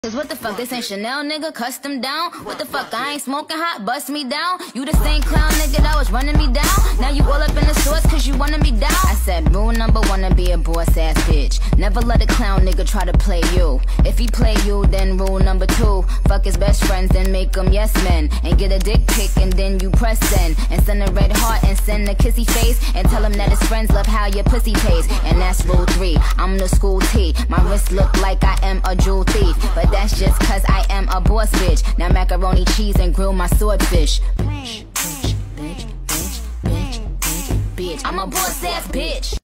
Cause what the fuck, this ain't Chanel, nigga, custom down. What the fuck, I ain't smoking hot, bust me down. You the same clown nigga that was running me down. Now you all up in the source cause you wanna me down. I said rule number one to be a boss ass bitch. Never let a clown nigga try to play you. If he play you, then rule number two, fuck his best friends, then make them yes men. And get a dick pic and then you press send. And send a red heart and send a kissy face. And tell him that his friends love how your pussy tastes. And that's rule three, I'm the school T. My wrist look like I am a jewel thief, but that's just cause I am a boss bitch. Now macaroni cheese and grill my swordfish. Bitch, bitch, bitch, bitch, bitch, bitch, bitch. I'm a boss ass bitch.